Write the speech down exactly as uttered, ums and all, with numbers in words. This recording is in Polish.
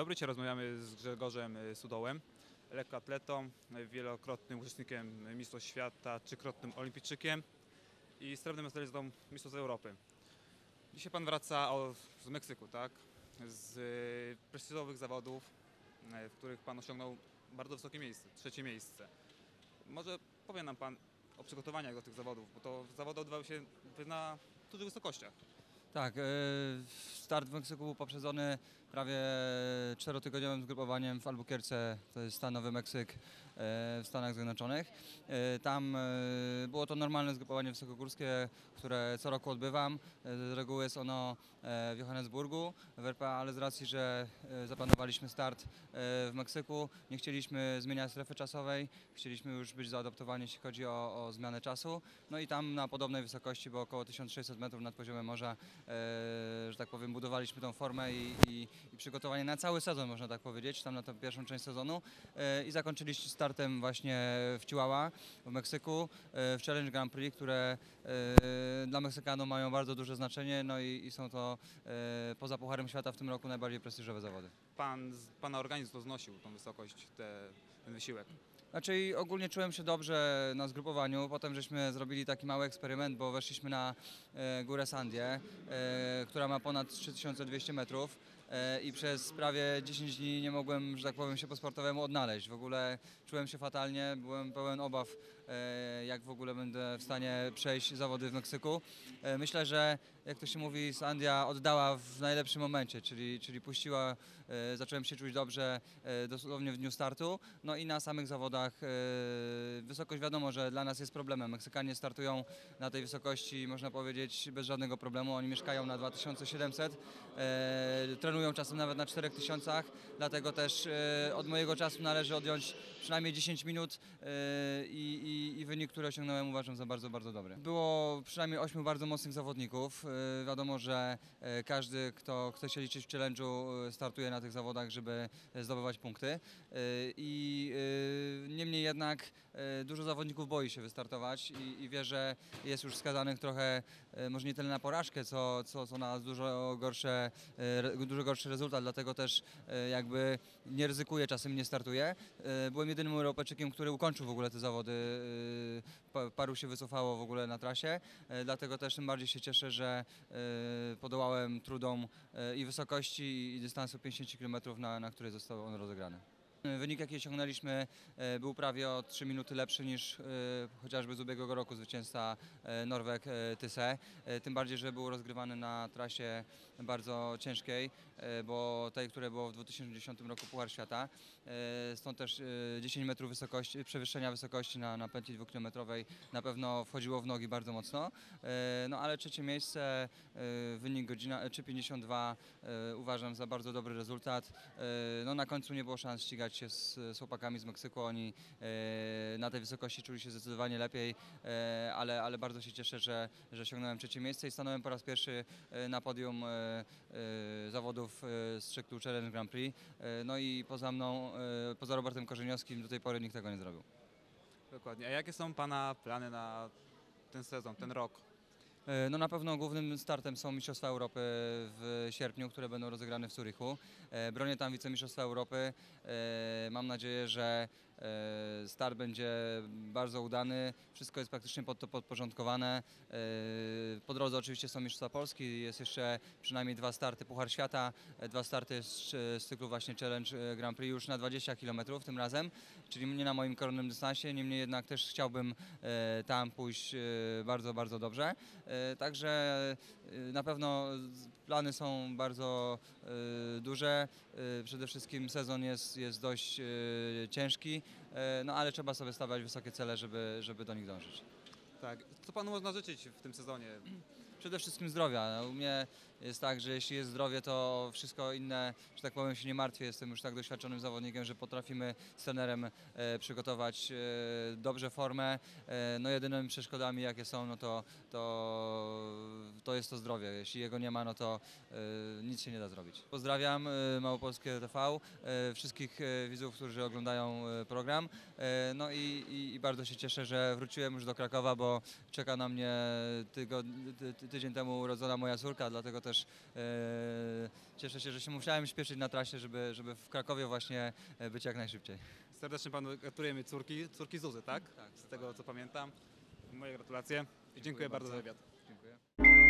dobry, dzisiaj rozmawiamy z Grzegorzem Sudołem, lekkoatletą, wielokrotnym uczestnikiem Mistrzostw Świata, trzykrotnym olimpijczykiem i srebrnym medalistą Mistrzostw Europy. Dzisiaj Pan wraca o, z Meksyku, tak? Z prestiżowych zawodów, w których Pan osiągnął bardzo wysokie miejsce, trzecie miejsce. Może powie nam Pan o przygotowaniach do tych zawodów, bo to zawody odbywały się na dużych wysokościach. Tak, start w Meksyku był poprzedzony prawie czterotygodniowym zgrupowaniem w Albuquerque, to jest stan Nowy Meksyk w Stanach Zjednoczonych. Tam było to normalne zgrupowanie wysokogórskie, które co roku odbywam. Z reguły jest ono w Johannesburgu, w R P A, ale z racji, że zaplanowaliśmy start w Meksyku, nie chcieliśmy zmieniać strefy czasowej, chcieliśmy już być zaadoptowani, jeśli chodzi o, o zmianę czasu. No i tam na podobnej wysokości, bo około tysiąc sześćset metrów nad poziomem morza, że tak powiem, budowaliśmy tą formę i, i, i przygotowanie na cały sezon, można tak powiedzieć, tam na tę pierwszą część sezonu i zakończyliśmy startem właśnie w Chihuahua w Meksyku, w Challenge Grand Prix, które dla Meksykanów mają bardzo duże znaczenie, no i, i są to poza Pucharem Świata w tym roku najbardziej prestiżowe zawody. Pan, Pana organizm to znosił tą wysokość, te, ten wysiłek? Znaczy ogólnie czułem się dobrze na zgrupowaniu, potem żeśmy zrobili taki mały eksperyment, bo weszliśmy na e, górę Sandię, e, która ma ponad trzy tysiące dwieście metrów e, i przez prawie dziesięć dni nie mogłem, że tak powiem, się po sportowemu odnaleźć. W ogóle czułem się fatalnie, byłem pełen obaw, e, jak w ogóle będę w stanie przejść zawody w Meksyku. E, myślę, że jak to się mówi, Sandia oddała w najlepszym momencie, czyli, czyli puściła, e, zacząłem się czuć dobrze e, dosłownie w dniu startu, no i na samych zawodach wysokość wiadomo, że dla nas jest problemem. Meksykanie startują na tej wysokości, można powiedzieć, bez żadnego problemu. Oni mieszkają na dwa tysiące siedemset, e, trenują czasem nawet na czterech tysiącach, dlatego też e, od mojego czasu należy odjąć przynajmniej dziesięć minut e, i, i wynik, który osiągnąłem, uważam za bardzo, bardzo dobry. Było przynajmniej ośmiu bardzo mocnych zawodników. E, wiadomo, że e, każdy, kto chce się liczyć w challenge'u, startuje na tych zawodach, żeby zdobywać punkty. E, i e, Niemniej jednak e, dużo zawodników boi się wystartować i, i wie, że jest już skazanych trochę, e, może nie tyle na porażkę, co, co, co na dużo, gorsze, e, dużo gorszy rezultat, dlatego też e, jakby nie ryzykuje, czasem nie startuje. E, byłem jedynym Europejczykiem, który ukończył w ogóle te zawody, e, pa, paru się wycofało w ogóle na trasie, e, dlatego też tym bardziej się cieszę, że e, podołałem trudom e, i wysokości i dystansu pięćdziesiąt kilometrów, na, na której został on rozegrany. Wynik, jaki osiągnęliśmy, był prawie o trzy minuty lepszy niż chociażby z ubiegłego roku zwycięzca Norweg Tyse. Tym bardziej, że był rozgrywany na trasie bardzo ciężkiej, bo tej, które było w dwa tysiące dziesiątym roku Puchar Świata. Stąd też dziesięć metrów wysokości, przewyższenia wysokości na, na pętli dwukilometrowej na pewno wchodziło w nogi bardzo mocno. No ale trzecie miejsce, wynik godzina trzy pięćdziesiąt dwa uważam za bardzo dobry rezultat. No na końcu nie było szans ścigać się z, z chłopakami z Meksyku, oni e, na tej wysokości czuli się zdecydowanie lepiej, e, ale, ale bardzo się cieszę, że, że osiągnąłem trzecie miejsce i stanąłem po raz pierwszy na podium e, e, zawodów e, z cyklu Challenge Grand Prix. E, no i poza mną, e, poza Robertem Korzeniowskim do tej pory nikt tego nie zrobił. Dokładnie. A jakie są Pana plany na ten sezon, ten rok? No na pewno głównym startem są Mistrzostwa Europy w sierpniu, które będą rozegrane w Zurychu. Bronię tam wicemistrzostwa Europy. Mam nadzieję, że start będzie bardzo udany. Wszystko jest praktycznie pod to podporządkowane. Po drodze oczywiście są Mistrzostwa Polski, jest jeszcze przynajmniej dwa starty Puchar Świata, dwa starty z, z cyklu właśnie Challenge Grand Prix już na dwadzieścia kilometrów tym razem, czyli nie na moim koronnym dystansie, niemniej jednak też chciałbym tam pójść bardzo, bardzo dobrze. Także na pewno plany są bardzo duże. Przede wszystkim sezon jest, jest dość ciężki, no ale trzeba sobie stawiać wysokie cele, żeby, żeby do nich dążyć. Tak. Co Panu można życzyć w tym sezonie? Przede wszystkim zdrowia. U mnie jest tak, że jeśli jest zdrowie, to wszystko inne, że tak powiem, się nie martwię. Jestem już tak doświadczonym zawodnikiem, że potrafimy z trenerem e, przygotować e, dobrze formę. E, no jedynymi przeszkodami, jakie są, no to, to, to jest to zdrowie. Jeśli jego nie ma, no to e, nic się nie da zrobić. Pozdrawiam e, Małopolskie T V, e, wszystkich e, widzów, którzy oglądają e, program. E, no i, i, i bardzo się cieszę, że wróciłem już do Krakowa, bo czeka na mnie tygodnie, ty, ty, tydzień temu urodzona moja córka, dlatego też e, cieszę się, że się musiałem śpieszyć na trasie, żeby, żeby w Krakowie właśnie e, być jak najszybciej. Serdecznie panu gratulujemy córki, córki Zuzy, tak? Tak, Z tego co pamiętam. Moje gratulacje i dziękuję, Dziękuję bardzo za bardzo. wywiad. Dziękuję.